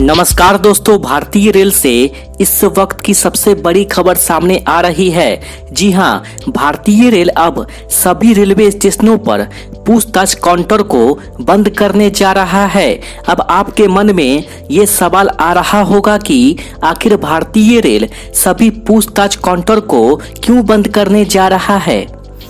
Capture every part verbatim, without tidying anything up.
नमस्कार दोस्तों, भारतीय रेल से इस वक्त की सबसे बड़ी खबर सामने आ रही है। जी हां, भारतीय रेल अब सभी रेलवे स्टेशनों पर पूछताछ काउंटर को बंद करने जा रहा है। अब आपके मन में ये सवाल आ रहा होगा कि आखिर भारतीय रेल सभी पूछताछ काउंटर को क्यों बंद करने जा रहा है।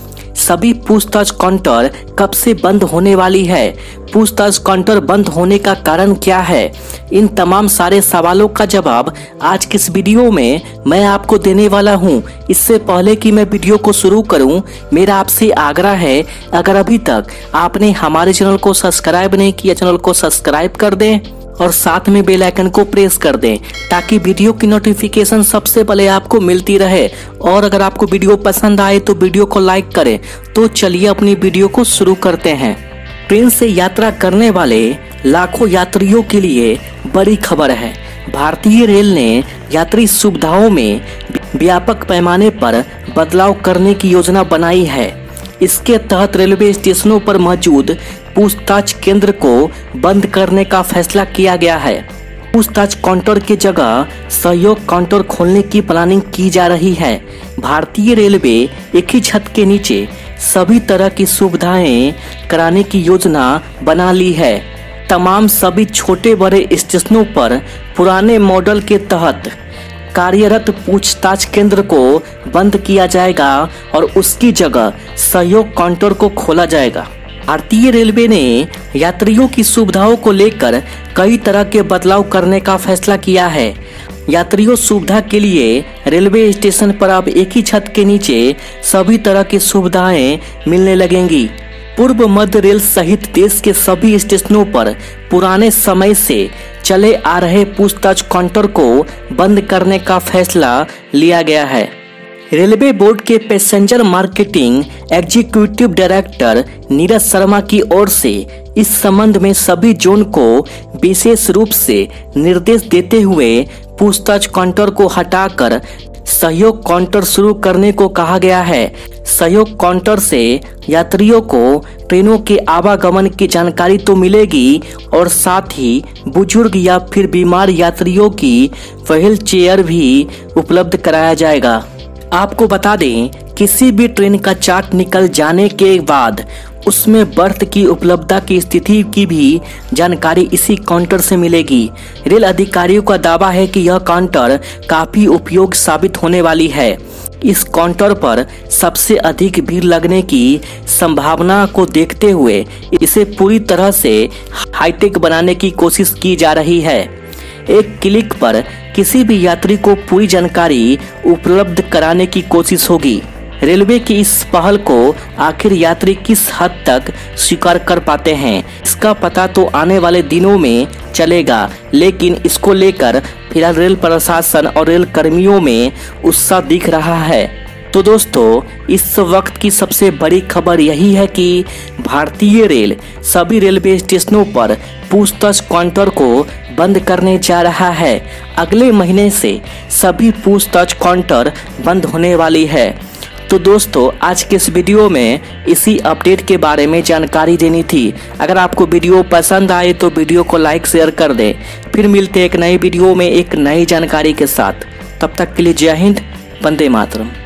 सभी पूछताछ काउंटर कब से बंद होने वाली है, पूछताछ काउंटर बंद होने का कारण क्या है, इन तमाम सारे सवालों का जवाब आज के इस वीडियो में मैं आपको देने वाला हूं। इससे पहले कि मैं वीडियो को शुरू करूं, मेरा आपसे आग्रह है, अगर अभी तक आपने हमारे चैनल को सब्सक्राइब नहीं किया, चैनल को सब्सक्राइब कर दें और साथ में बेल आइकन को प्रेस कर दें ताकि वीडियो की नोटिफिकेशन सबसे पहले आपको मिलती रहे। और अगर आपको वीडियो पसंद आए तो वीडियो को लाइक करें। तो चलिए अपनी वीडियो को शुरू करते हैं। ट्रेन से यात्रा करने वाले लाखों यात्रियों के लिए बड़ी खबर है। भारतीय रेल ने यात्री सुविधाओं में व्यापक पैमाने पर बदलाव करने की योजना बनाई है। इसके तहत रेलवे स्टेशनों पर मौजूद पूछताछ केंद्र को बंद करने का फैसला किया गया है। पूछताछ काउंटर की जगह सहयोग काउंटर खोलने की प्लानिंग की जा रही है। भारतीय रेलवे एक ही छत के नीचे सभी तरह की सुविधाएं कराने की योजना बना ली है। तमाम सभी छोटे बड़े स्टेशनों पर पुराने मॉडल के तहत कार्यरत पूछताछ केंद्र को बंद किया जाएगा और उसकी जगह सहयोग काउंटर को खोला जाएगा। भारतीय रेलवे ने यात्रियों की सुविधाओं को लेकर कई तरह के बदलाव करने का फैसला किया है। यात्रियों सुविधा के लिए रेलवे स्टेशन पर अब एक ही छत के नीचे सभी तरह की सुविधाएं मिलने लगेंगी। पूर्व मध्य रेल सहित देश के सभी स्टेशनों पर पुराने समय से चले आ रहे पूछताछ काउंटर को बंद करने का फैसला लिया गया है। रेलवे बोर्ड के passenger marketing executive director Neeraj Sharma की ओर से इस संबंध में सभी जोन को विशेष रूप से निर्देश देते हुए पूछताछ काउंटर को हटाकर सहयोग काउंटर शुरू करने को कहा गया है। सहयोग काउंटर से यात्रियों को ट्रेनों के आवागमन की जानकारी तो मिलेगी और साथ ही बुजुर्ग या फिर बीमार यात्रियों की व्हील चेयर भी उपलब्ध कराया जाएगा। आपको बता दें, किसी भी ट्रेन का चार्ट निकल जाने के बाद उसमें बर्थ की उपलब्धता की स्थिति की भी जानकारी इसी काउंटर से मिलेगी। रेल अधिकारियों का दावा है कि यह काउंटर काफी उपयोगी साबित होने वाली है। इस काउंटर पर सबसे अधिक भीड़ लगने की संभावना को देखते हुए इसे पूरी तरह से हाईटेक बनाने की कोशिश की जा रही है। एक क्लिक पर किसी भी यात्री को पूरी जानकारी उपलब्ध कराने की कोशिश होगी। रेलवे की इस पहल को आखिर यात्री किस हद तक स्वीकार कर पाते हैं, इसका पता तो आने वाले दिनों में चलेगा, लेकिन इसको लेकर फिलहाल रेल प्रशासन और रेल कर्मियों में उत्साह दिख रहा है। तो दोस्तों, इस वक्त की सबसे बड़ी खबर यही है कि भारतीय रेल सभी रेलवे स्टेशनों पर पूछताछ काउंटर को बंद करने जा रहा है। अगले महीने से सभी पूछताछ काउंटर बंद होने वाली है। तो दोस्तों, आज के इस वीडियो में इसी अपडेट के बारे में जानकारी देनी थी। अगर आपको वीडियो पसंद आए तो वीडियो को लाइक शेयर कर दें। फिर मिलते हैं एक नई वीडियो में एक नई जानकारी के साथ। तब तक के लिए जय हिंद, वंदे मातरम।